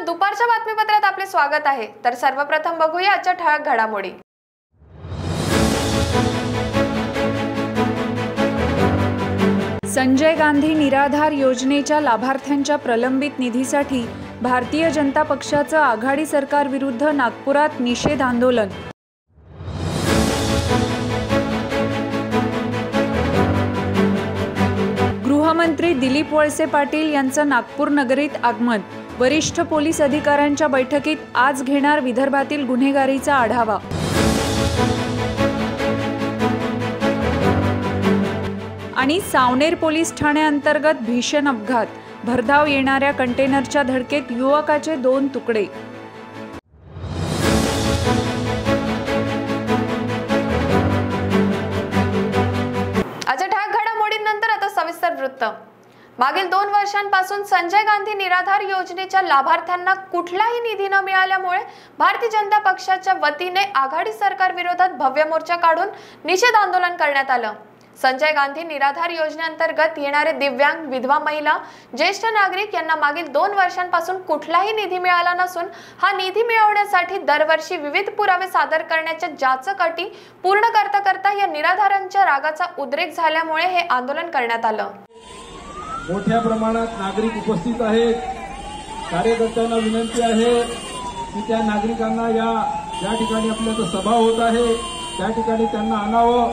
दुपारच्या बातमीपत्रात आपले स्वागत आहे। तर सर्वप्रथम बघूया आजच्या ठळक घडामोडी। संजय गांधी निराधार योजनेच्या लाभार्थ्यांच्या प्रलंबित निधीसाठी भारतीय जनता पक्षाचं आघाडी सरकार विरुद्ध नागपुरात निषेध आंदोलन। गृहमंत्री दिलीप वळसे पाटील यांचं नागपूर नगरीत आगमन। वरिष्ठ पोलीस अधिकाऱ्यांच्या बैठकीत आज घेणार विदर्भातील गुन्हेगारीचा आढावा। आणि सावनेर पोलीस ठाण्याअंतर्गत भीषण अपघात, भरधाव येणाऱ्या कंटेनरच्या धडकेत युवकाचे 2 तुकडे। आजच्या ठळक घडामोडींनंतर आता सविस्तर वृत्त। मागील 2 वर्षांपासून संजय गांधी निराधार योजनेच्या लाभार्थ्यांना कुठलाही निधी न मिळाल्यामुळे भारतीय जनता पक्षाच्या वतीने आघाडी सरकार विरोधात भव्य मोर्चा काढून निषेध आंदोलन करण्यात आलं। संजय गांधी निराधार योजनेअंतर्गत येणारे दिव्यांग, विधवा महिला, ज्येष्ठ नागरिक यांना मागील 2 वर्षांपासून कुठलाही निधी मिळाला नसून हा निधी मिळवण्यासाठी दरवर्षी विविध पुरावे सादर करण्याच्या जाचक अटी पूर्ण करता या निराधारांच्या रागाचा उद्रेक झाल्यामुळे हे आंदोलन करण्यात आलं। मोठ्या प्रमाणात नागरिक उपस्थित आहेत। कार्यकर्त्यांना विनंती आहे की त्या नागरिकांना या ठिकाणी आपल्याला सभा होत आहे त्या ठिकाणी त्यांना आणावं,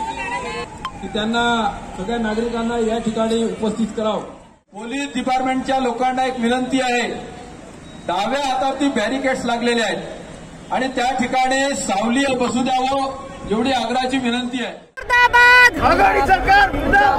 की त्यांना सगळ्या नागरिकांना या ठिकाणी उपस्थित करावं। पोलीस डिपार्टमेंटच्या लोकांना एक विनंती आहे, डाव्या हातावरती बॅरिकेड्स लागलेले आहेत आणि त्या ठिकाणी सावली बसू द्यावं एवढी आग्रहाची विनंती आहे। आघाडी सरकार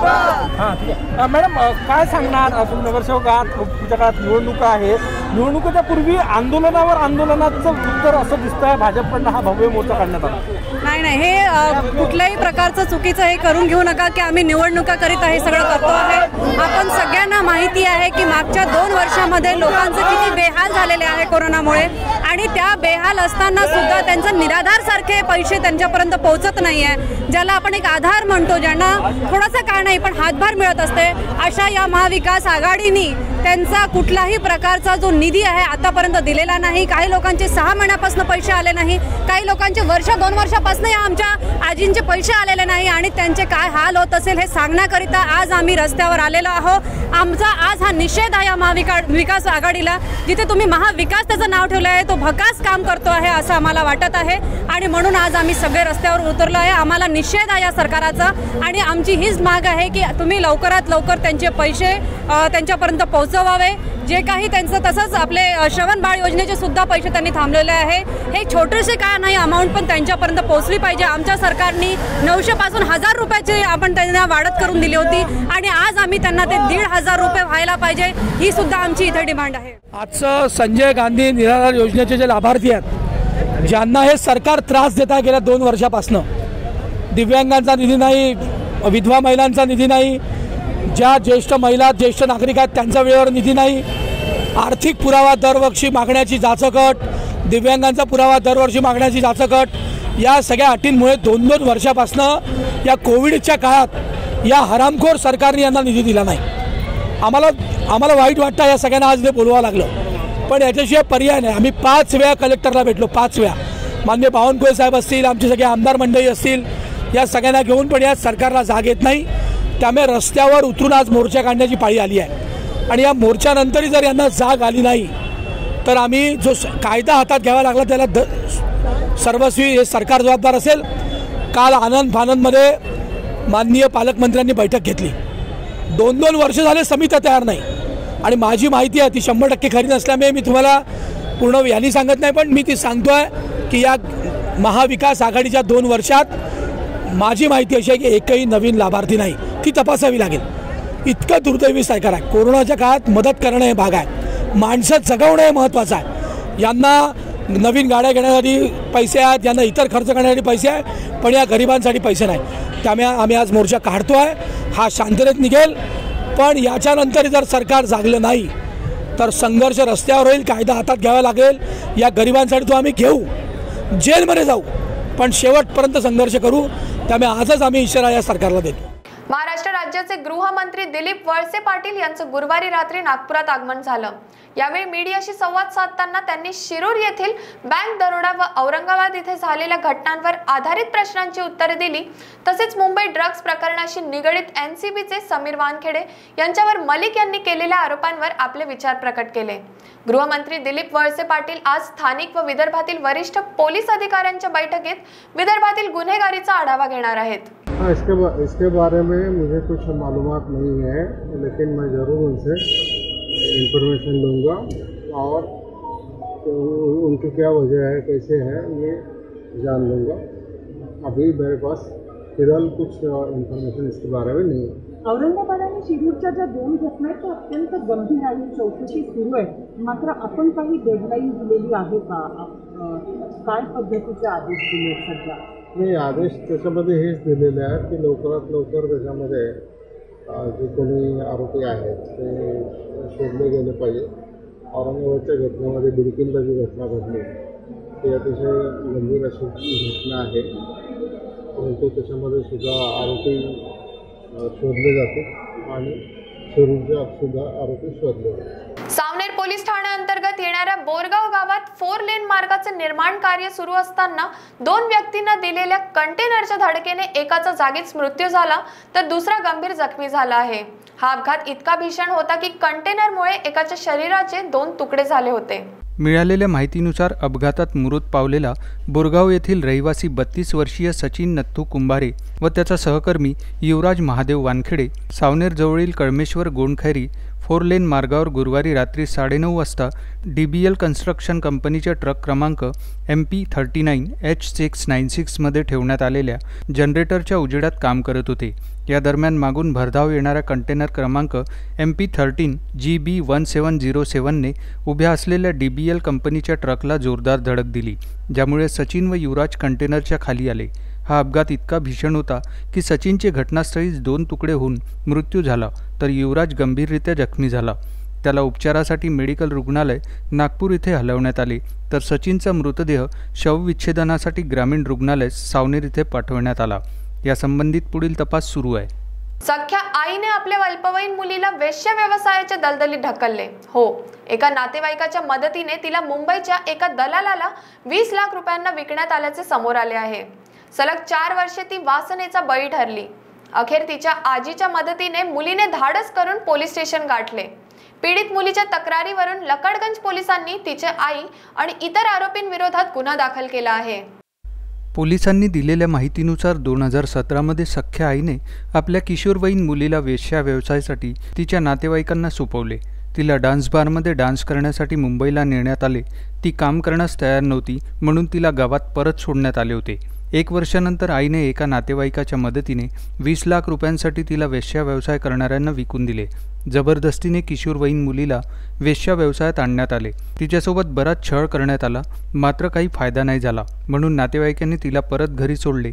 मुर्दाबाद। मॅडम काय सांगणार, आपण नगरसेवक आहात, पुढच्या काळात निवडणुका आहे, निवडणुकीच्या पूर्वी आंदोलनाचं उत्तर असं दिसतंय भाजपकडनं हा भव्य मोर्चा काढण्यात आला। नाही, हे कुठल्याही प्रकारचं चुकीचं हे करून घेऊ नका की आम्ही निवडणुका करीत आहे, सगळं करतो आहे। आपण सगळ्यांना माहिती आहे की मागच्या 2 वर्षामध्ये लोकांचे किती बेहाल झालेले आहे कोरोनामुळे, आणि त्या बेहाल असताना सुद्धा त्यांचं निराधार सारखे पैसे त्यांच्यापर्यंत पोहोचत नाही आहे, ज्याला आपण एक आधार म्हणतो, ज्यांना थोडासा का नाही पण हातभार मिळत असते। अशा या महाविकास आघाडीने त्यांचा कुठलाही प्रकारचा जो निधी आहे आतापर्यंत दिलेला नाही। काही लोकांचे 6 महिन्यापासून पैसे आले नाही, काही लोकांचे 2 वर्षापासून आमच्या आजींचे पैसे आलेले नाही, आणि त्यांचे काय हाल होत असेल हे सांगण्याकरिता आज आम्ही रस्त्यावर आलेलो आहोत। आमचा आज हा निषेध आहे या महाविकास आघाडीला, जिथे तुम्ही महाविकास त्याचं नाव ठेवलं आहे तो भकास काम करतो आहे असं आम्हाला वाटत आहे, आणि म्हणून आज आम्ही सगळे रस्त्यावर उतरलो आहे। आम्हाला निषेध आहे या सरकाराचा, आणि आमची हीच माग आहे की तुम्ही लवकरात लवकर त्यांचे पैसे त्यांच्यापर्यंत पोहोचवावे, जे काही त्यांचं। तसंच आपले श्रवण बाळ योजनेचे सुद्धा पैसे त्यांनी थांबलेले आहे। हे छोटेसे काय नाही अमाऊंट पण त्यांच्यापर्यंत पोहोचली पाहिजे। आमच्या सरकारने 900 पासून 1000 रुपयाची आपण त्यांना वाढत करून दिली होती, आणि आज आम्ही त्यांना ते 1500 रुपये व्हायला पाहिजे, ही सुद्धा आमची इथे डिमांड आहे। आजचं संजय गांधी निराधार योजनेचे जे लाभार्थी आहेत, ज्यांना हे सरकार त्रास देता गेल्या 2 वर्षापासून, दिव्यांगांचा निधी नाही, विधवा महिलांचा निधी नाही, ज्या ज्येष्ठ महिला, ज्येष्ठ नागरिक आहेत त्यांचा वेळेवर निधी नाही, आर्थिक पुरावा दरवर्षी मागण्याची जाचकट, दिव्यांगांचा पुरावा दरवर्षी मागण्याची जाचकट, या सगळ्या अटींमुळे 2-2 वर्षापासून या कोविडच्या काळात या हरामखोर सरकारने यांना निधी दिला नाही। आम्हाला वाईट वाटतं या सगळ्यांना आज इथे बोलवावं लागलं, पण याच्याशिवाय पर्याय नाही। आम्ही 5 वेळा कलेक्टरला भेटलो, 5 वेळा। माननीय बावनकुळे साहेब असतील, आमचे सगळे आमदार मंडळी असतील, या सगळ्यांना घेऊन पण या सरकारला जाग येत नाही। त्यामुळे रस्त्यावर उतरून आज मोर्चा काढण्याची पाळी आली आहे, आणि या मोर्चानंतरही जर यांना जाग आली नाही तर आम्ही जो कायदा हातात घ्यावा लागला त्याला सर्वस्वी हे सरकार जबाबदार असेल। काल आनंदमध्ये माननीय पालकमंत्र्यांनी बैठक घेतली, 2-2 वर्ष झाले समित्या तयार नाही, आणि माझी माहिती आहे ती 100% खरी नसल्यामुळे मी तुम्हाला पूर्ण यांनी सांगत नाही, पण मी ती सांगतोय की या महाविकास आघाडीच्या 2 वर्षात माझी माहिती अशी आहे की एकही नवीन लाभार्थी नाही, ती तपासावी लागेल। इतकं दुर्दैवी सरकार आहे। कोरोनाच्या काळात मदत करणं हे भाग आहे, माणसं जगवणं हे महत्त्वाचं आहे। यांना नवीन गाड्या घेण्यासाठी पैसे आहेत, यांना इतर खर्च करण्यासाठी पैसे आहे, पण या गरिबांसाठी पैसे नाही। त्यामुळे आम्ही आज मोर्चा काढतो आहे, हा शांततेत निघेल, पण याच्यानंतर जर सरकार जागलं नाही तर संघर्ष रस्त्यावर होईल, कायदा हातात घ्यावा लागेल। या गरिबांसाठी तो आम्ही घेऊ, जेलमध्ये जाऊ, पण शेवटपर्यंत संघर्ष करू। त्यामुळे आजच आम्ही इशारा या सरकारला देतो। महाराष्ट्र राज्याचे गृहमंत्री दिलीप वळसे पाटील यांचं गुरुवारी रात्री नागपुरात आगमन झालं। यावेळी मीडियाशी संवाद साधताना त्यांनी शिरूर येथील बँक दरोडा व औरंगाबाद येथे झालेल्या घटनांवर आधारित प्रश्नांची उत्तरे दिली। तसेच मुंबई ड्रग्ज प्रकरणाशी निगडित एनसीबीचे समीर वानखेडे यांच्यावर मलिक यांनी केलेल्या आरोपांवर आपले विचार प्रकट केले। गृहमंत्री दिलीप वळसे पाटील आज स्थानिक व विदर्भातील वरिष्ठ पोलीस अधिकाऱ्यांच्या बैठकीत विदर्भातील गुन्हेगारीचा आढावा घेणार आहेत। इसके बारे में मुझे कुछ मालूमात नहीं है, लेकिन मैं ज़रूर उनसे इंफॉर्मेशन लूँगा और उनकी क्या वजह है, कैसे है, ये जान लूँगा। अभी मेरे पास फिलहाल कुछ इन्फॉर्मेशन इसके बारे में नहीं है। औरंगाबाद आणि शिरूरच्या ज्या दोन घटना आहेत त्या अत्यंत गंभीर आहे, चौकशी सुरू आहे, मात्र आपण काही डेडलाईन दिलेली आहे का? काय पद्धतीचे आदेश दिले सध्या? नाही, आदेश त्याच्यामध्ये हेच दिलेले आहेत की लवकरात लवकर त्याच्यामध्ये जे कोणी आरोपी आहेत ते शोधले गेले पाहिजे। औरंगाबादच्या घटनेमध्ये बिडकीनला जी घटना घडली ती अतिशय गंभीर अशी घटना आहे, परंतु त्याच्यामध्ये सुद्धा आरोपी शोधले जाते आणि शिरूरच्या सुद्धा आरोपी शोधले जाते। सावनेर पोलीस ठाण्याअंतर्गत येणाऱ्या बोरगाव गावात 4 लेन मार्गाचे निर्माण कार्य सुरू असताना 2 व्यक्तींना दिलेल्या कंटेनरच्या धडकेने एकाचा जागीच मृत्यू झाला तर दुसरा गंभीर जखमी झाला आहे। हा अपघात इतका भीषण होता की कंटेनरमुळे एकाच्या शरीराचे 2 तुकडे झाले होते। मिळालेल्या माहितीनुसार अपघातात मृत पावलेला बोरगाव येथील रहिवासी 32 वर्षीय सचिन नथू कुंभारे व त्याचा सहकर्मी युवराज महादेव वानखेडे सावनेर जवळील कळमेश्वर गोंडखैरी 4 लेन मार्गावर गुरुवारी रात्री 9:30 वाजता DBL कन्स्ट्रक्शन कंपनीच्या ट्रक क्रमांक MP39H696 मध्ये ठेवण्यात आलेल्या जनरेटरच्या उजेडात काम करत होते। या दरम्यान मागून भरधाव येणारा कंटेनर क्रमांक MP13GB1707 ने उभ्या असलेल्या DBL कंपनीच्या ट्रकला जोरदार धडक दिली, ज्यामुळे सचिन व युवराज कंटेनरच्या खाली आले। हा अपघात इतका भीषण होता की सचिनचे घटनास्थळीच 2 तुकडे होऊन मृत्यू झाला तर युवराज गंभीररित्या जखमी झाला। त्याला उपचारासाठी मेडिकल रुग्णालय नागपूर येथे हलवण्यात आले तर सचिनचा मृतदेह शवविच्छेदनासाठी ग्रामीण रुग्णालय सावनेर येथे पाठवण्यात आला। या संबंधित पुढील तपास सुरू आहे। सख्या आईने आपल्या अल्पवयीन मुलीला वेश्या व्यवसायाच्या दलदलीत ढकलले। हो, एका नातेवाईकाच्या मदतीने तिला मुंबईच्या एका दलालाला 20 लाख रुपयांना विकण्यात आल्याचे समोर आले आहे। सलग 4 वर्षे ती वासनेचा बळी ठरली। अखेर तिच्या आजीच्या मदतीने मुलीने धाडस करून पोलीस स्टेशन गाठले। पीडित मुलीच्या तक्रारीवरून लकडगंज पोलिसांनी तिचे आई आणि इतर आरोपींविरोधात गुन्हा दाखल केला आहे। पोलिसांनी दिलेल्या माहितीनुसार 2017 मध्ये सख्या आईने आपल्या किशोरवयीन मुलीला वेश्या व्यवसायासाठी तिच्या नातेवाईकांना सोपवले। तिला डान्स बारमध्ये डान्स करण्यासाठी मुंबईला नेण्यात आले। ती काम करण्यास तयार नव्हती म्हणून तिला गावात परत सोडण्यात आले होते। 1 वर्षानंतर आईने एका नातेवाईकाच्या मदतीने 20 लाख रुपयांसाठी तिला वेश्या व्यवसाय करणाऱ्यांना विकून दिले। जबरदस्तीने किशोरवयीन मुलीला वेश्या व्यवसायात आणण्यात आले। तिच्यासोबत बराच छळ करण्यात आला, मात्र काही फायदा नाही झाला म्हणून नातेवाईकांनी तिला परत घरी सोडले।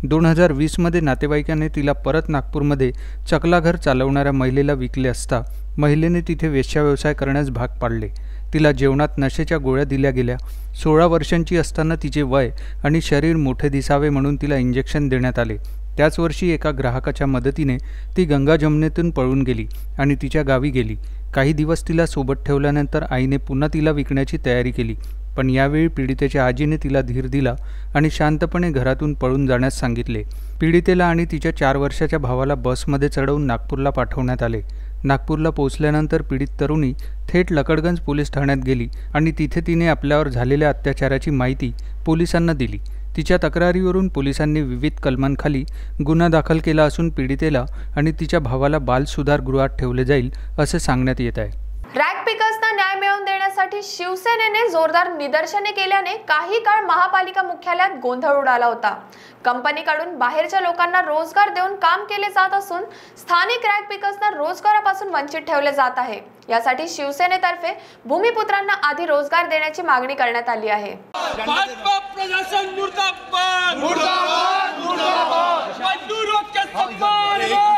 2020 मध्ये नातेवाईकांनी तिला परत नागपूरमध्ये चकलाघर चालवणाऱ्या महिलेला विकले असता महिलेने तिथे वेश्या व्यवसाय करण्यास भाग पाडले। तिला जेवणात नशेच्या गोळ्या दिल्या गेल्या। 16 वर्षांची असताना तिचे वय आणि शरीर मोठे दिसावे म्हणून तिला इंजेक्शन देण्यात आले। त्याच वर्षी एका ग्राहकाच्या मदतीने ती गंगा जमुनेतून पळून गेली आणि तिच्या गावी गेली। काही दिवस तिला सोबत ठेवल्यानंतर आईने पुन्हा तिला विकण्याची तयारी केली, पण यावेळी पीडितेच्या आजीने तिला धीर दिला आणि शांतपणे घरातून पळून जाण्यास सांगितले। पीडितेला आणि तिच्या 4 वर्षाच्या भावाला बसमध्ये चढवून नागपूरला पाठवण्यात आले। नागपूरला पोहोचल्यानंतर पीडित तरुणी थेट लकडगंज पोलीस ठाण्यात गेली आणि तिथे तिने आपल्यावर झालेल्या अत्याचाराची माहिती पोलिसांना दिली। तिच्या तक्रारीवरून पोलिसांनी विविध कलमांखाली गुन्हा दाखल केला असून पीडितेला आणि तिच्या भावाला बाल सुधार गृहात ठेवले जाईल असे सांगण्यात येत आहे। रॅग पिकर्सना न्याय मिळवून देण्यासाठी शिवसेनेने जोरदार निदर्शने केल्याने काही काळ महापालिका मुख्यालयात गोंधळ उडाला होता। कंपनीकडून बाहेरच्या लोकांना रोजगार देऊन काम केले जात असून स्थानिक रॅग पिकर्सना रोजगारापासून वंचित ठेवले जात आहे। यासाठी शिवसेनेतर्फे भूमिपुत्रांना आधी रोजगार देण्याची मागणी करण्यात आली आहे। भाजपा प्रशासन मुर्दाबाद मुर्दाबाद मुर्दाबाद मजदूरों के सम्मान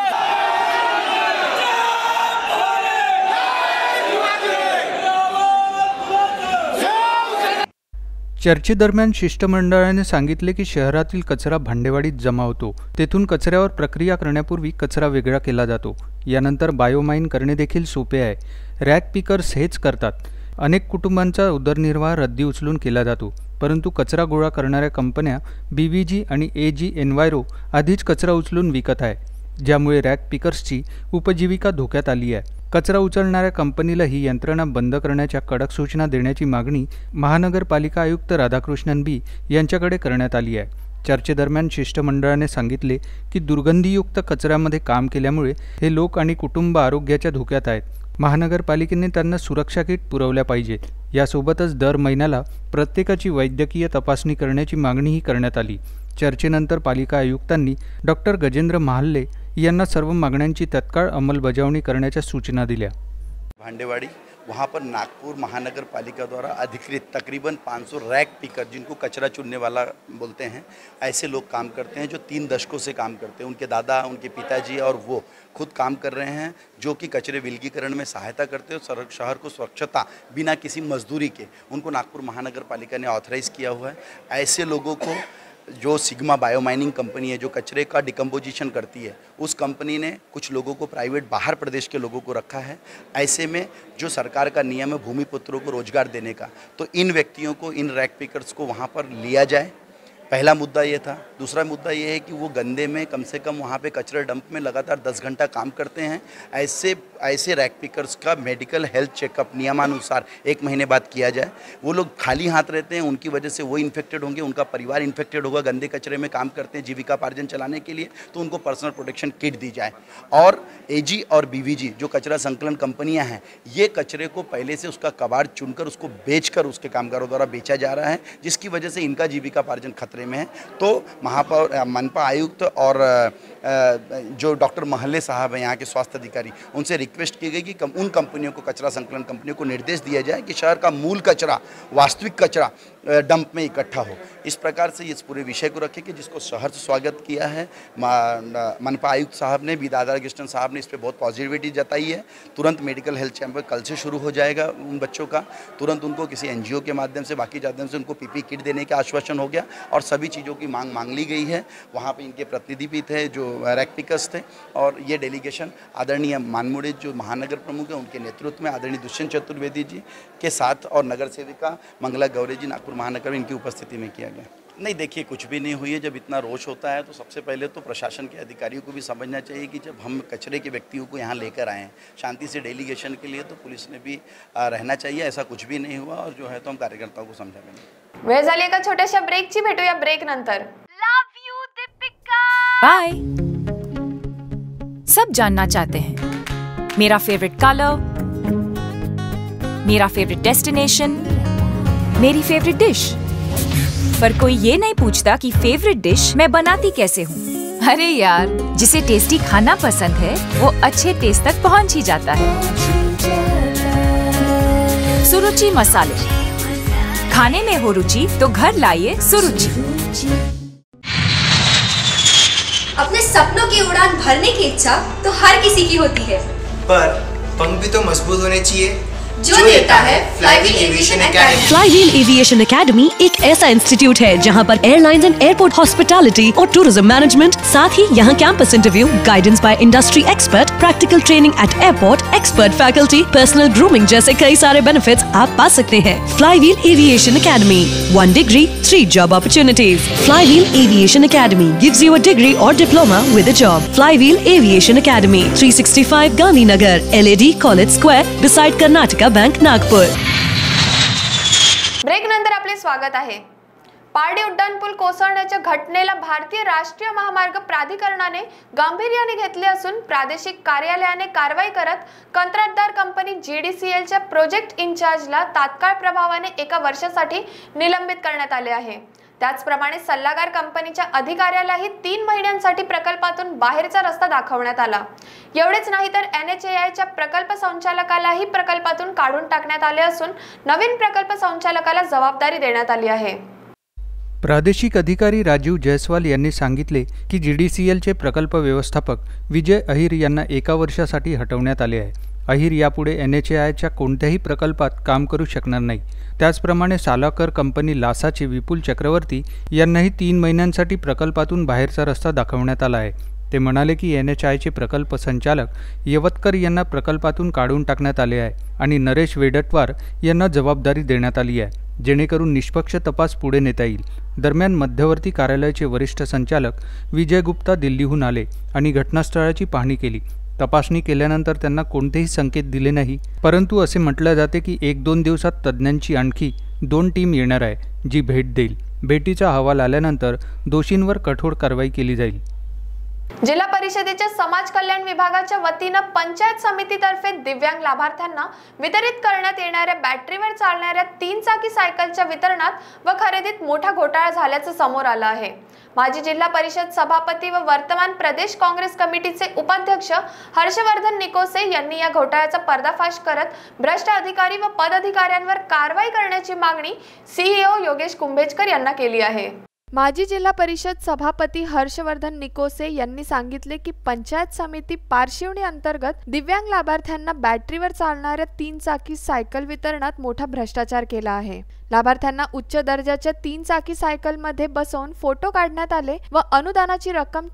चर्चेदरम्यान शिष्टमंडळाने सांगितले की शहरातील कचरा भांडेवाडीत जमा होतो, तेथून कचऱ्यावर प्रक्रिया करण्यापूर्वी कचरा वेगळा केला जातो। यानंतर बायोमाइन करणे देखील सोपे आहे। रॅग पिकर्स हेच करतात। अनेक कुटुंबांचा उदरनिर्वाह रद्दी उचलून केला जातो, परंतु कचरा गोळा करणाऱ्या कंपन्या BVG आणि AG एन्व्हायरो आधीच कचरा उचलून विकत आहे, ज्यामुळे रॅक पिकर्सची उपजीविका धोक्यात आली आहे। कचरा उचलणाऱ्या कंपनीला ही यंत्रणा बंद करण्याच्या कडक सूचना देण्याची मागणी महानगरपालिका आयुक्त राधाकृष्णन बी यांच्याकडे करण्यात आली आहे। चर्चेदरम्यान शिष्टमंडळाने सांगितले की दुर्गंधीयुक्त कचऱ्यामध्ये काम केल्यामुळे हे लोक आणि कुटुंब आरोग्याच्या धोक्यात आहेत। महानगरपालिकेने त्यांना सुरक्षा किट पुरवल्या पाहिजेत। यासोबतच दर महिन्याला प्रत्येकाची वैद्यकीय तपासणी करण्याची मागणीही करण्यात आली। चर्चेनंतर पालिका आयुक्तांनी डॉक्टर गजेंद्र महाल्ले यांना सर्व मागण्यांची तत्काळ अंमलबजावणी करण्याच्या सूचना दिल्या। भांडेवाड़ी वहाँ पर नागपुर महानगर पालिका द्वारा अधिकृत तकरीबन 500 रैक पिकर, जिनको कचरा चुनने वाला बोलते हैं, ऐसे लोग काम करते हैं जो 3 दशकों से काम करते हैं। उनके दादा, उनके पिताजी और वो खुद काम कर रहे हैं, जो कि कचरे विलगीकरण में सहायता करते हैं। शहर को स्वच्छता बिना किसी मजदूरी के उनको नागपुर महानगर पालिका ने ऑथराइज़ किया हुआ है। ऐसे लोगों को जो सिग्मा बायो माइनिंग कंपनी है जो कचरे का डिकम्पोजिशन करती है, उस कंपनी ने कुछ लोगों को प्राइवेट बाहर प्रदेश के लोगों को रखा है। ऐसे में जो सरकार का नियम है भूमिपुत्रों को रोजगार देने का, तो इन व्यक्तियों को, इन रैक पिकर्स को वहाँ पर लिया जाए। पहला मुद्दा ये था। दूसरा मुद्दा ये है कि वो गंदे में कम से कम वहाँ पे कचरा डंप में लगातार 10 घंटा काम करते हैं। ऐसे रैक पिकर्स का मेडिकल हेल्थ चेकअप नियमानुसार 1 महीने बाद किया जाए। वो लोग खाली हाथ रहते हैं, उनकी वजह से वो इन्फेक्टेड होंगे, उनका परिवार इन्फेक्टेड होगा। गंदे कचरे में काम करते हैं जीविकापार्जन चलाने के लिए, तो उनको पर्सनल प्रोटेक्शन किट दी जाए। और AG और BVG जो कचरा संकलन कंपनियाँ हैं, ये कचरे को पहले से उसका कबाड़ चुनकर उसको बेचकर उसके कामगारों द्वारा बेचा जा रहा है, जिसकी वजह से इनका जीविकापार्जन खतरे में है। तो महापौर, मनपा आयुक्त और जो डॉक्टर महल्ले साहब हैं यहाँ के स्वास्थ्य अधिकारी, उनसे रिक्वेस्ट की गई कि उन कंपनियों को, कचरा संकलन कंपनियों को निर्देश दिया जाए कि शहर का मूल कचरा, वास्तविक कचरा डंप में इकट्ठा हो। इस प्रकार से इस पूरे विषय को रखे कि जिसको शहर से स्वागत किया है मनपा आयुक्त साहब ने भी, राधाकृष्णन साहब ने इस पर बहुत पॉजिटिविटी जताई है। तुरंत मेडिकल हेल्थ चैम्बर कल से शुरू हो जाएगा उन बच्चों का। तुरंत उनको किसी NGO के माध्यम से, बाकी माध्यम से उनको PP किट देने का आश्वासन हो गया और सभी चीज़ों की मांग ली गई है। वहाँ पे इनके प्रतिनिधि भी थे जो रैक पिकर्स थे, और ये डेलीगेशन आदरणीय मानमुड़े जो महानगर प्रमुख हैं उनके नेतृत्व में आदरणीय दुष्यंत चतुर्वेदी जी के साथ और नगर सेविका मंगला गौरे जी नागपुर महानगर में इनकी उपस्थिति में किया गया। नहीं, देखिए, कुछ भी नहीं हुई है। जब इतना रोष होता है तो सबसे पहले तो प्रशासन के अधिकारियों को भी समझना चाहिए कि जब हम कचरे के व्यक्तियों को यहाँ लेकर आए हैं शांति से डेलीगेशन के लिए, तो पुलिस ने भी रहना चाहिए। ऐसा कुछ भी नहीं हुआ, और जो है तो हम कार्यकर्ताओं को समझा देंगे। वेळ झाली एका छोट्याशा ब्रेकची, भेटूया ब्रेक नंतर। Love you Deepika. बाय। सब जानना चाहते हैं मेरा फेवरेट कलर, मेरा फेवरेट डेस्टिनेशन, मेरी फेवरेट डिश, पर कोई ये नहीं पूछता कि फेवरेट डिश मैं बनाती कैसे हूँ। अरे यार, जिसे टेस्टी खाना पसंद है वो अच्छे टेस्ट तक पहुँच ही जाता है। सुरुचि मसाले, खाने में हो रुचि तो घर लाइए सुरुचि। अपने सपनों की उड़ान भरने की इच्छा तो हर किसी की होती है, पर पंख भी तो मजबूत होने चाहिए, जो देता है flywheel aviation academy. Flywheel aviation academy एक ऐसा इंस्टीट्यूट है जहां पर एयरलाइंस एंड एयरपोर्ट हॉस्पिटैलिटी और टूरिज्म मैनेजमेंट, साथ ही यहां campus interview, guidance by industry expert, practical training at airport, expert faculty, personal grooming जैसे कई सारे बेनिफिट्स आप पा सकते हैं। Flywheel aviation academy, 1 degree 3 job opportunities. Flywheel aviation academy gives you a degree और diploma with a job. Flywheel aviation academy, 365 Gandhinagar, LAD college square, beside Karnataka bank, Nagpur. Break नंतर आपले स्वागत आहे। पारडी उड्डाणपूल कोसळण्याच्या घटनेला भारतीय राष्ट्रीय महामार्ग प्राधिकरणाने गांभीर्याने घेतले असून प्रादेशिक कार्यालयाने कारवाई करत कंत्राटदार कंपनी GDCLच्या प्रोजेक्ट इन्चार्जला तात्काळ प्रभावाने 1 वर्षासाठी निलंबित करण्यात आले आहे। त्याचप्रमाणे सल्लागार कंपनीच्या अधिकाऱ्यालाही 3 महिन्यांसाठी प्रकल्पातून बाहेरचा रस्ता दाखवण्यात आला। एवढेच नाही तर NHAIच्या प्रकल्प संचालकालाही प्रकल्पातून काढून टाकण्यात आले असून नवीन प्रकल्प संचालकाला जबाबदारी देण्यात आली आहे। प्रादेशिक अधिकारी राजीव जयस्वाल यांनी सांगितले की GDCLचे प्रकल्प व्यवस्थापक विजय अहिर यांना 1 वर्षासाठी हटवण्यात आले आहे। अहिर यापुढे NHAIच्या कोणत्याही प्रकल्पात काम करू शकणार नाही। त्याचप्रमाणे सालाकर कंपनी लासाचे विपुल चक्रवर्ती यांनाही 3 महिन्यांसाठी प्रकल्पातून बाहेरचा रस्ता दाखवण्यात आला आहे। ते म्हणाले की NHIचे प्रकल्प संचालक यवतकर यांना प्रकल्पातून काढून टाकण्यात आले आहे आणि नरेश वेडटवार यांना जबाबदारी देण्यात आली आहे, जेणेकरून निष्पक्ष तपास पुढे नेता येईल। दरम्यान मध्यवर्ती कार्यालयाचे वरिष्ठ संचालक विजय गुप्ता दिल्लीहून आले आणि घटनास्थळाची पाहणी केली। तपासणी केल्यानंतर त्यांना कोणतेही संकेत दिले नाही, परंतु असे म्हटले जाते की 1-2 दिवसात तज्ज्ञांची आणखी 2 टीम येणार आहे, जी भेट देईल। भेटीचा अहवाल आल्यानंतर दोषींवर कठोर कारवाई केली जाईल। जिल्हा परिषदेच्या समाज कल्याण विभागाच्या वतीनं पंचायत समितीतर्फे दिव्यांग लाभार्थ्यांना वितरित करण्यात येणाऱ्या बॅटरीवर चालणाऱ्या 3 चाकी सायकलच्या वितरणात व खरेदीत मोठा घोटाळा झाल्याचं समोर आलं आहे। माजी जिल्हा परिषद सभापती व वर्तमान प्रदेश काँग्रेस कमिटीचे उपाध्यक्ष हर्षवर्धन निकोसे यांनी या घोटाळ्याचा पर्दाफाश करत भ्रष्ट अधिकारी व पदाधिकाऱ्यांवर कारवाई करण्याची मागणी CEO योगेश कुंभेजकर यांना केली आहे। माजी जिल्हा परिषद सभापती हर्षवर्धन निकोसे यांनी सांगितले की पंचायत समिती पारशिवनी अंतर्गत दिव्यांग लाभार्थ्यांना बॅटरीवर चालणाऱ्या 3 चाकी सायकल वितरणात मोठा भ्रष्टाचार केला आहे। लाभार्थ्यांना उच्च दर्जाच्या 3 चाकी सायकलमध्ये बसवून फोटो काढण्यात आले व अनुदानाची रक्कम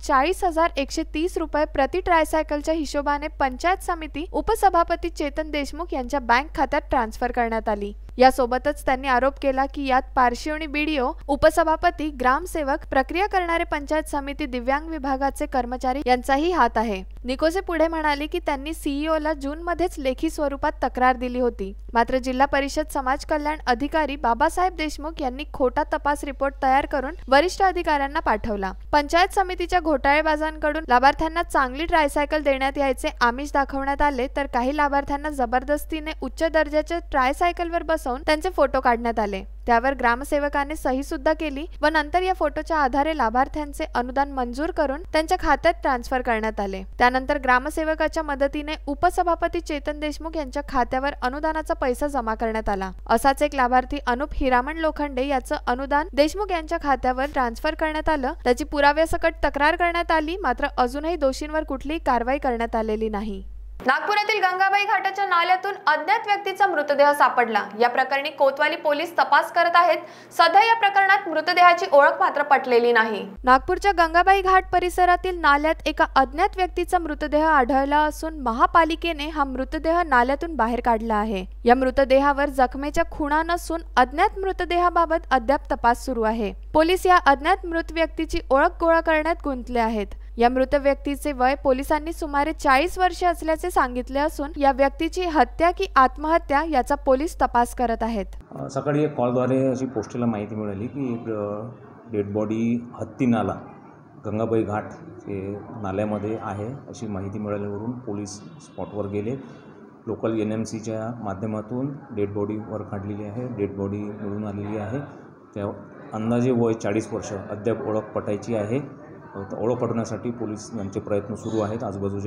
40,130 रुपये प्रति ट्रायसायकलच्या हिशोबाने पंचायत समिती उपसभापती चेतन देशमुख यांच्या बँक खात्यात ट्रान्सफर करण्यात आली। यासोबतच त्यांनी आरोप केला की यात पारशिवनी BDO, उपसभापती, ग्रामसेवक, प्रक्रिया करणारे पंचायत समिती दिव्यांग विभागाचे कर्मचारी यांचाही हात आहे। निकोसे पुढे म्हणाले की त्यांनी CEOला जूनमध्येच लेखी स्वरूपात तक्रार दिली होती, मात्र जिल्हा परिषद समाज कल्याण अधिकारी बाबासाहेब देशमुख यांनी खोटा तपास रिपोर्ट तयार करून वरिष्ठ अधिकाऱ्यांना पाठवला। पंचायत समितीच्या घोटाळेबाजांकडून लाभार्थ्यांना चांगली ट्रायसायकल देण्यात यायचे आमिष दाखवण्यात आले, तर काही लाभार्थ्यांना जबरदस्तीने उच्च दर्जाच्या ट्रायसायकलवर बसवून त्यांचे फोटो काढण्यात आले। त्यावर ग्रामसेवकाने सही सुद्धा केली व नंतर या फोटोच्या आधारे लाभार्थ्यांचे अनुदान मंजूर करून त्यांच्या खात्यात ट्रान्सफर करण्यात आले। त्यानंतर ग्रामसेवकाच्या मदतीने उपसभापती चेतन देशमुख यांच्या खात्यावर अनुदानाचा पैसा जमा करण्यात आला। असाच एक लाभार्थी अनुप हिरामण लोखंडे याचं अनुदान देशमुख यांच्या खात्यावर ट्रान्सफर करण्यात आलं। त्याची पुराव्यासकट तक्रार करण्यात आली, मात्र अजूनही दोषींवर कुठलीही कारवाई करण्यात आलेली नाही। नागपुरातील गंगाबाई घाटाच्या नाल्यातून अज्ञात व्यक्तीचा मृतदेह सापडला। या प्रकरणी कोतवाली पोलीस तपास करत आहेत। सध्या या प्रकरणात मृतदेहाची ओळख मात्र पटलेली नाही। नागपूरच्या गंगाबाई घाट परिसरातील नाल्यात एका अज्ञात व्यक्तीचा मृतदेह आढळला असून महापालिकेने हा मृतदेह नाल्यातून बाहेर काढला आहे। या मृतदेहावर जखमेच्या खुणा नसून अज्ञात मृतदेहाबाबत अद्याप तपास सुरू आहे। पोलीस या अज्ञात मृत व्यक्तीची ओळख गोळा करण्यात गुंतले आहेत। या मृत व्यक्तीचे वय पोलिसांनी सुमारे 40 वर्षे असल्याचे सांगितले असून या व्यक्तीची हत्या की आत्महत्या याचा पोलीस तपास करत आहेत। सकाळी एक कॉलद्वारे अशी पोस्टला माहिती मिळाली की एक डेड बॉडी हत्ती नाला गंगाबाई घाट हे नाल्यामध्ये आहे अशी माहिती मिळाल्यावरून पोलीस स्पॉटवर गेले। लोकल NMCच्या माध्यमातून डेड बॉडी वर काढलेली आहे। डेड बॉडी मिळून आलेली आहे। त्या अंदाजे वय 40 वर्ष, अद्याप ओळख पटायची आहे। ओळख पटवण्यासाठी पोलीस यांचे प्रयत्न सुरू आहेत। आजूबाजूच्या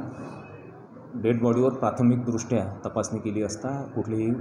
परिसरात डेड बॉडीवर प्राथमिकदृष्ट्या तपासणी केली असता कुठलेही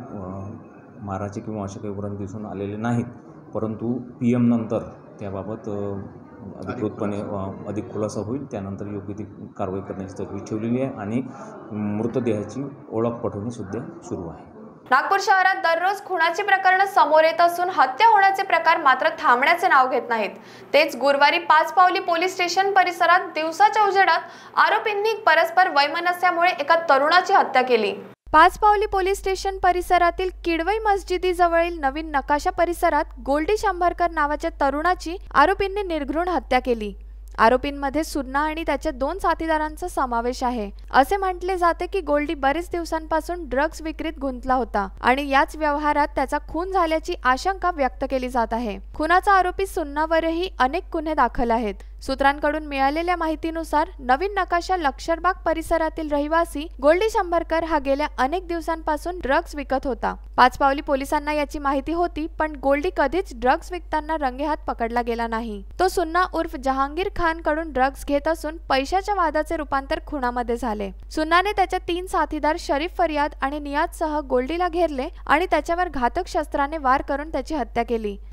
माराचे किंवा असे काही वृत्त दिसून आलेले नाहीत, परंतु PM नंतर त्याबाबत अधिकृतपणे अधिक खुलासा होईल। त्यानंतर योग्य ती कारवाई करण्याची तरतूद ठेवलेली आहे आणि मृतदेहाची ओळख पटवणे सुद्धा सुरू आहे। नागपूर शहरात दररोज खुनाची प्रकरणं समोर येत असून हत्या होण्याचे प्रकार मात्र थांबण्याचे नाव घेत नाहीत। तेच गुरुवारी 5 पावली पोलीस स्टेशन परिसरात दिवसाच्या उजेडात आरोपींनी परस्पर वैमनस्यामुळे एका तरुणाची हत्या केली। 5 पावली पोलीस स्टेशन परिसरातील किडवई मस्जिदी जवळील नवीन नकाशा परिसरात गोल्डी शंभरकर नावाच्या तरुणाची आरोपींनी निर्घृण हत्या केली। आरोपींमध्ये सुन्ना आणि त्याच्या 2 साथीदारांचा समावेश आहे। असे म्हटले जाते की गोल्डी बरेच दिवसांपासून ड्रग्ज विक्रीत गुंतला होता आणि याच व्यवहारात त्याचा खून झाल्याची आशंका व्यक्त केली जात आहे। खुनाचा आरोपी सुन्नावरही अनेक गुन्हे दाखल आहेत। सूत्रांकडून मिळालेल्या माहितीनुसार नवीन नकाशा लक्षरबाग परिसरातील रहिवासी गोल्डी शंभरकर हा गेल्या अनेक दिवसांपासून ड्रग्ज विकत होता। 5 पावली पोलिसांना याची माहिती होती, पण गोल्डी कधीच ड्रग्ज विकताना रंगेहात पकडला गेला नाही। तो सुन्ना उर्फ जहांगीर खान कडून ड्रग्ज घेत असून पैशाच्या वादाचे रूपांतर खुनामध्ये झाले। सुन्नाने त्याच्या 3 साथीदार शरीफ फरियाद आणि नियाज सह गोल्डीला घेरले आणि त्याच्यावर घातक शस्त्राने वार करून त्याची हत्या केली।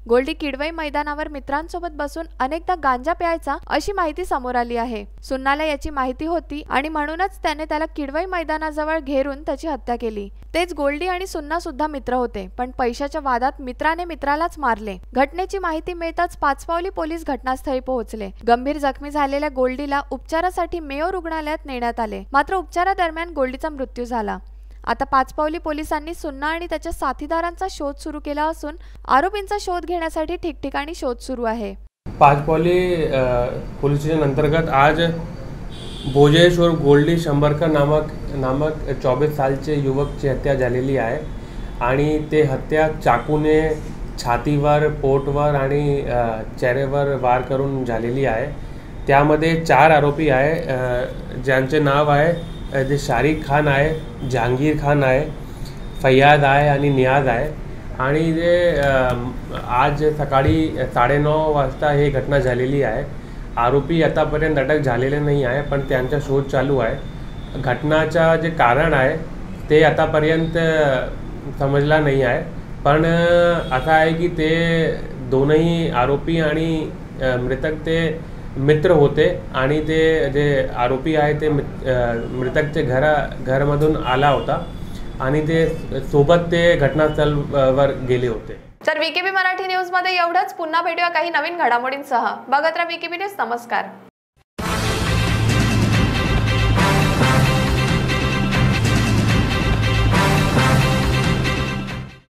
गोल्डी किडवई मैदानावर मित्रांसोबत बसून अनेकदा गांजा प्यायचा अशी माहिती समोर आली आहे. सुन्नाला याची माहिती होती आणि म्हणूनच त्याने त्याला किडवई मैदानाजवळ घेरून त्याची हत्या केली. तेच गोल्डी आणि सुन्ना सुद्धा मित्र होते, पण पैशाच्या वादात मित्राने मित्रालाच मारले. घटनेची माहिती मिळताच पाचपावली पोलीस घटनास्थळी पोहोचले. गंभीर जखमी झालेल्या गोल्डीला उपचारासाठी मेयो रुग्णालयात नेण्यात आले, मात्र उपचारादरम्यान गोल्डीचा मृत्यू झाला. आता पाचपावली पोलिसांनी सुन्ना आणि त्याच्या साथीदारांचा शोध सुरू केला असून आरोपींचा शोध घेण्यासाठी ठिकठिकाणी शोध सुरू आहे. पाचपावली पोलीस स्टेशन अंतर्गत आज भोजेश्वर गोल्डी शंभरकर नामक 24 सालचे युवकची हत्या झालेली आहे आणि ते हत्या चाकूने छातीवर, पोटवर आणि चेहऱ्यावर वार करून झालेली आहे. त्यामध्ये 4 आरोपी आहे ज्यांचे नाव आहे जे शारिक खान आहे, जहांगीर खान आहे, फैयाद आहे आणि नियाज आहे. आणि जे आज सकाळी 9:30 वाजता ही घटना झालेली आहे. आरोपी आतापर्यंत अटक झालेले नाही आहे, पण त्यांचा शोध चालू आहे. घटनाचं जे कारण आहे ते आतापर्यंत समजला नाही आहे, पण असं आहे की ते दोनही आरोपी आणि मृतक ते मित्र होते आणि ते जे आरोपी आहे ते मृतकचे घरामधून आला होता आणि ते सोबत ते घटनास्थळावर गेले होते. तर वीकेबी मराठी न्यूज मध्ये एवढंच. पुन्हा भेटूया काही नवीन घडामोडींसह. बघत राहा वीकेबी न्यूज. नमस्कार.